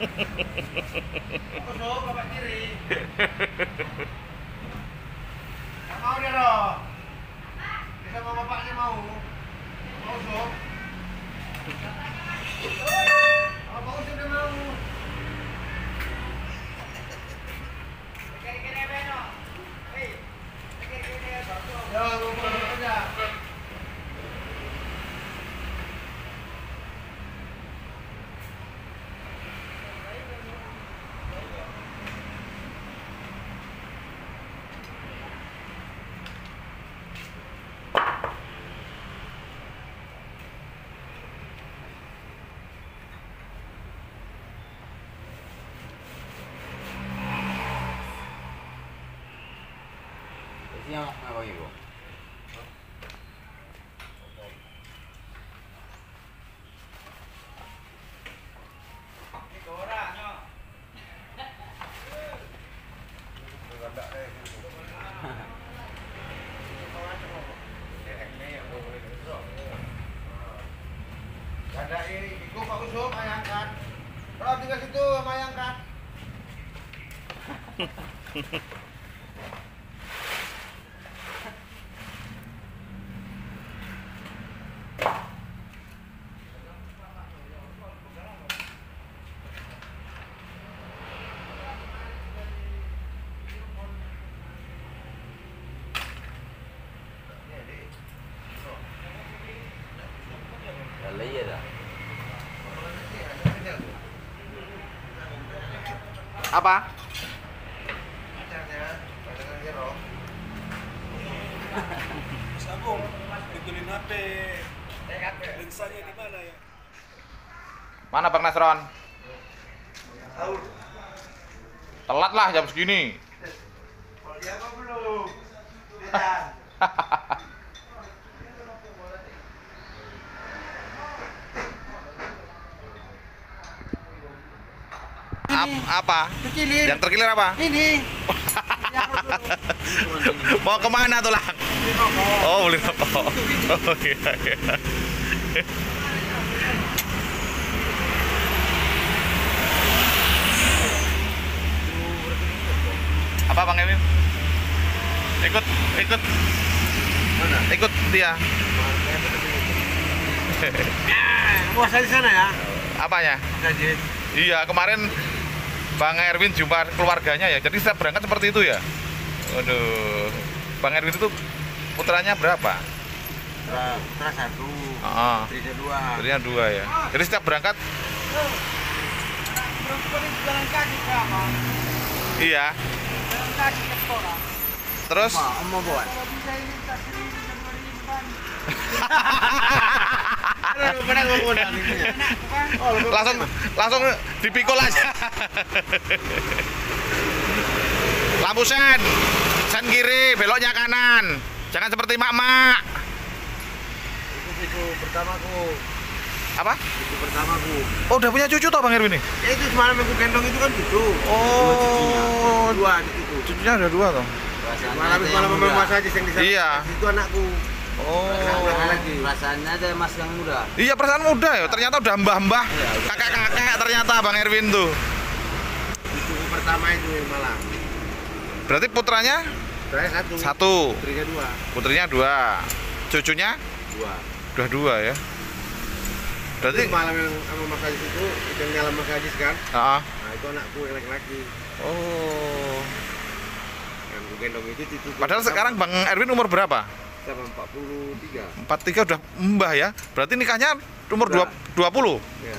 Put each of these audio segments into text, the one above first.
Kusuk, bapak kiri. Nggak mau dia loh. Bisa mau bapaknya mau. Mau Kusuk. Kalau Pak Kusuk dia mau. Ya, lupa aja. Isinya apa ibu? Ada itu Pak Kusuk, ayah angkat. Kalau tinggal situ sama ayah angkat. Lala iya dah. Apa? Sambung, betulin HP. Lensanya di mana ya? Mana Bang Nasron? Telat lah jam segini. Kalau dia apa belum? Tidak. Apa? Kecilin. Yang terkilir apa? Ini. Mau kemana tuh lah? Oh, beli rokok. Oh iya, iya. Apa Bang Emin? Ikut. Mana? Ikut dia. Puasa di sana ya? Apanya? Gaji. Iya, kemarin Bang Erwin jumpa keluarganya ya. Jadi saya berangkat seperti itu ya. Waduh. Bang Erwin itu putranya berapa? Putra satu. Heeh. Istrinya dua. Putrinya 2 ya. Jadi setiap berangkat Perempuan itu jalan kaki berapa? iya. Jalan kaki ke sekolah. Terus Mau buat. Kalau bisa ini tak sering bisa 2.000-an. langsung dipikul aja. Lampu sen kiri, beloknya kanan. Jangan seperti mak-mak. Itu pertamaku. Apa? Itu pertamaku. Oh, udah punya cucu toh Bang Erwin nih? Ya itu semalam aku gendong itu kan gitu. Oh, Dua di situ. cucunya ada 2 toh. Malam memang saja yang di sana. Iya. Itu anakku. Oh. Lagi. Perasaannya ada mas yang muda. Iya, perasaan muda ya. Ternyata udah mbah-mbah, kakek-kakek ternyata Bang Erwin tuh. Cucuku pertama itu malam. Berarti putranya Saya satu. 1, Istrinya dua. putrinya 2, cucunya Dua. udah 2 ya. Berarti Itu malam yang sama Mas Ajis itu yang nyala Mas Ajis kan? Heeh. Nah itu anakku yang laki-laki. Oh. Yang aku gendong itu cucuku. Padahal sekarang Bang Erwin umur berapa? sama 43. 43 udah mbah ya. Berarti nikahnya umur Udah. 20. Ya.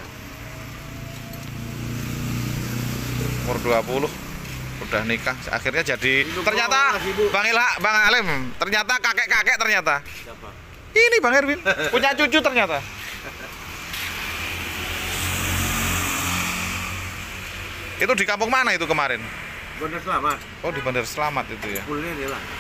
Umur 20 udah nikah. Akhirnya jadi Ibu ternyata kok sibuk? Bang Alim, ternyata kakek-kakek ternyata. Siapa? Ini Bang Erwin punya cucu ternyata. Itu di kampung mana itu kemarin? Gondar Selamat. Oh, di Bandar Selamat itu ya. Pulnya dia lah.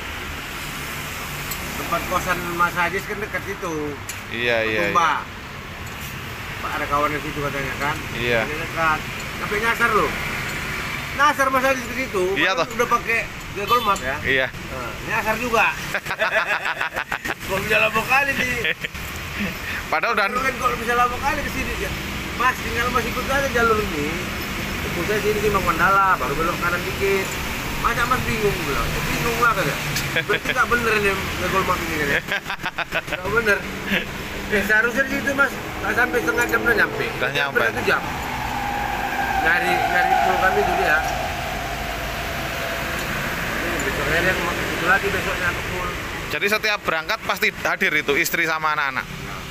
Tempat kosan Mas Ajis kan dekat situ. Iya, iya. Iya. Mbak. Pak ada kawan di situ katanya kan? Iya. Dia dekat. Tapi nyasar loh. Nyasar Mas Ajis ke situ. Iya, Padahal toh. udah pakai Google Map ya. Iya. Nah, nyasar juga. Kalau bisa lama kali di. Padahal udah Kan kalau bisa lama kali ke sini dia. Mas, tinggal Mas ikut aja jalur ini. Ikut aja sini Bang Mandala, baru belok kanan dikit. Masa Mas bingung bilang? Bingung lah kan ya? Berarti nggak bener nih ngegol map ini kan ya? Nggak bener. Seharusnya di situ Mas, nggak sampai setengah jam udah nyampe. Udah nyampe. 1 jam. Nyari full kami dulu ya. Ini besoknya dia itu lagi besoknya aku full. Jadi setiap berangkat pasti hadir itu istri sama anak-anak.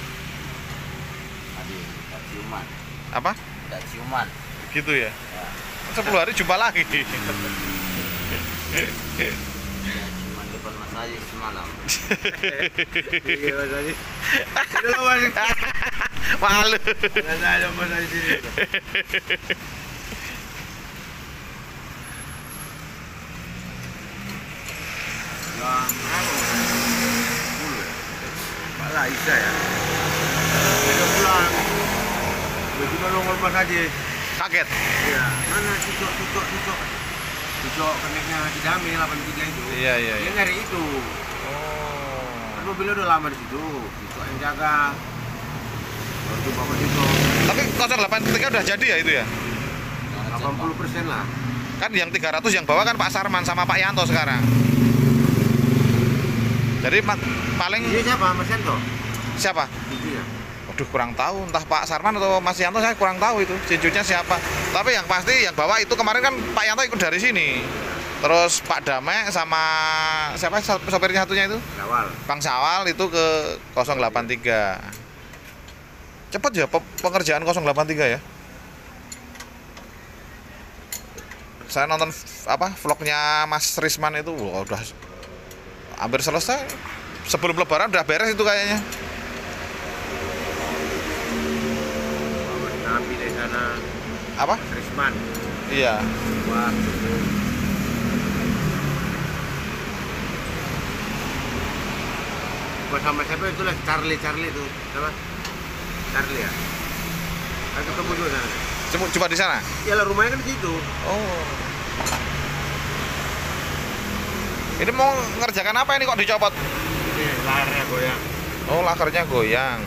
Hadir, nggak ciuman. Apa? Nggak ciuman. Gitu ya. 10 hari jumpa lagi. Ciuman depan Mas Haji semalam. Iya Mas Haji. Itu loh Mas. Malu. Nggak ada Mas Haji sini. Malah Isa ya. Dia pulang. Begitu nongol Mas Haji. Kaget. Iya. Mana Cicok. Cicok keneknya Cidami 83 itu. Iya. Dia nyari itu. Oh. Kan mobilnya udah lama di situ. Cicok yang jaga. Baru jumpa sama Cicok. Tapi 083 udah jadi ya itu ya? 80% lah. Kan yang 300 yang bawa kan Pak Sarman sama Pak Yanto sekarang. Jadi paling Ini siapa? Mas Yanto? siapa? Itu ya. Waduh kurang tahu, entah Pak Sarman atau Mas Yanto saya kurang tahu itu cincunya siapa. Tapi yang pasti yang bawa itu kemarin kan Pak Yanto ikut dari sini. Terus Pak Dame sama siapa sopirnya satunya itu? Awal. Bang Sawal itu ke 083. Cepet ya pengerjaan 083 ya. Saya nonton vlognya Mas Risman itu udah hampir selesai. Sebelum lebaran udah beres itu kayaknya. Nabi dari sana. Apa? Risman. Iya. Wah. Gua sama siapa itu lah Charlie itu. Siapa? Charlie ya. Saya ketemu juga sana. Coba di sana. Ya lah rumahnya kan di situ. Oh. Ini mau ngerjakan apa ini kok dicopot? Ini layarnya goyang. Oh, lakernya goyang.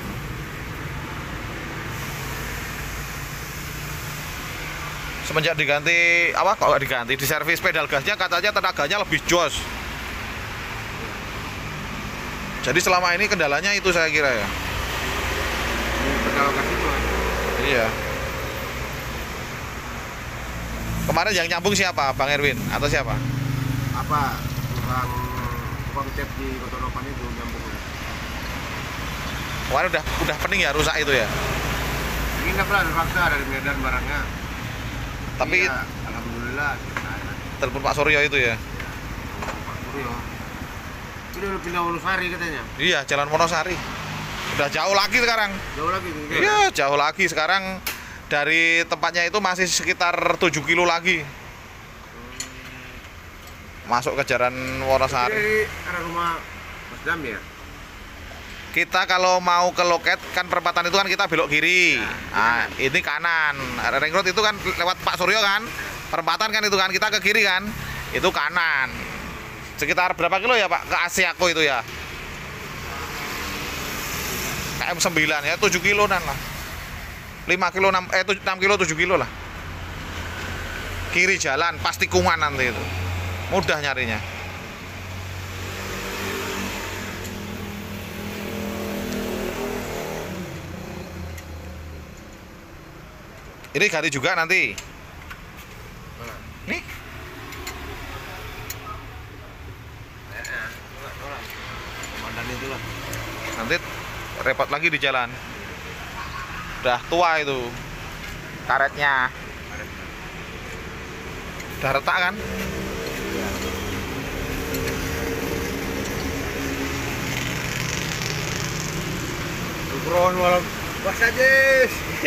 Semenjak diganti apa kok nggak diganti? Di servis pedal gasnya katanya tenaganya lebih jos. Jadi selama ini kendalanya itu saya kira ya. Ini pedal gas itu. Iya. Kemarin yang nyambung siapa? Bang Erwin atau siapa? Apa? Tukang cat di Kotonopan itu nyambungnya. Kemarin udah pening ya rusak itu ya. Ini nggak pernah terpaksa dari Medan barangnya. Tapi Iya, alhamdulillah. Nah, telepon Pak Suryo itu ya. Pak Suryo. Ini udah pindah Wonosari katanya. Iya, Jalan Wonosari. Udah jauh lagi sekarang. Jauh lagi tuh. Iya, jauh lagi sekarang. Dari tempatnya itu masih sekitar 7 kilo lagi. Masuk ke Jalan Wonosari. Dari arah rumah Mas Dam ya? Kita kalau mau ke loket kan perempatan itu kan kita belok kiri. Nah, ini kanan. Ring road itu kan lewat Pak Suryo kan. Perempatan kan itu kan kita ke kiri kan. Itu kanan. Sekitar berapa kilo ya Pak ke Asiako itu ya? KM 9 ya 7 kiloan lah. 5 kilo 6 kilo 7 kilo lah. Kiri jalan pas tikungan nanti itu. Mudah nyarinya. Ini ganti juga nanti. Nih. Komandan itu lah. Nanti repot lagi di jalan. Udah tua itu. Karetnya. Udah retak kan? Nugroho malam. Mas Ajis.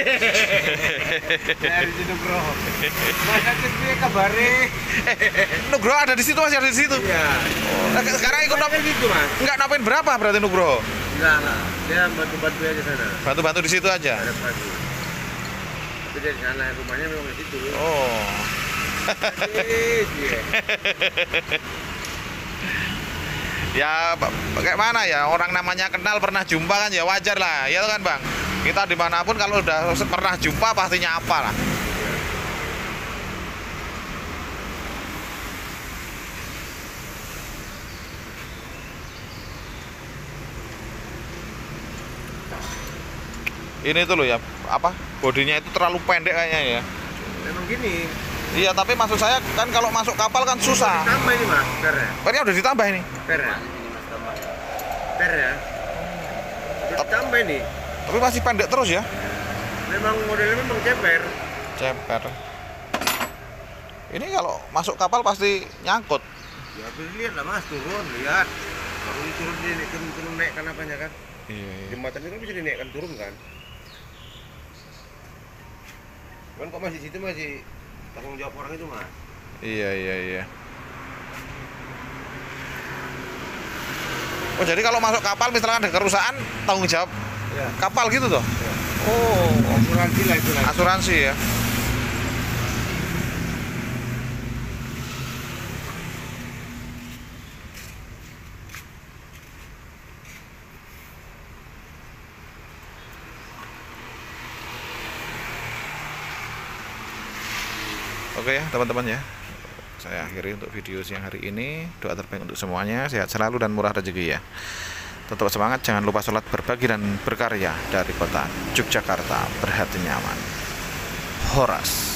Dari situ bro. Mas Ajis piye kabare? Nugroho ada di situ, masih ada di situ. Iya. Sekarang ikut Kan gitu Mas. enggak napain berapa berarti Nugroho? Enggak. Dia bantu-bantu aja sana. Bantu-bantu di situ aja. Ada bantu. Tapi dari sana rumahnya memang di situ. Oh. Ajis. Iya. Ya kayak mana ya, orang namanya kenal pernah jumpa kan ya wajar lah, ya kan Bang? Kita dimanapun kalau udah pernah jumpa pasti nyapa lah. Ini tuh loh ya, apa, bodinya itu terlalu pendek kayaknya ya. Memang gini. Iya, tapi maksud saya kan kalau masuk kapal kan susah. Tambah ini mas, per ya. Pernya udah ditambah ini. Per ya. Per ya. Udah tambah ini. Tapi masih pendek terus ya. Memang modelnya memang ceper. Ceper. Ini kalau masuk kapal pasti nyangkut. Ya lihat lah mas, turun lihat. Baru turun naikkan apanya kan? Iya. Jembatan itu kan bisa dinaikkan turun kan? Kan kok masih situ masih tanggung jawab orang itu mas? Iya. Oh, jadi kalau masuk kapal misalkan ada kerusakan tanggung jawab Ya. kapal gitu toh? Ya. Oh, Asuransi lah itu lah. asuransi ya. Oke ya teman-teman ya, saya akhiri untuk video siang hari ini. Doa terbaik untuk semuanya, sehat selalu dan murah rezeki ya. Tetap semangat, jangan lupa sholat, berbagi dan berkarya. Dari kota Yogyakarta, berhati nyaman. Horas.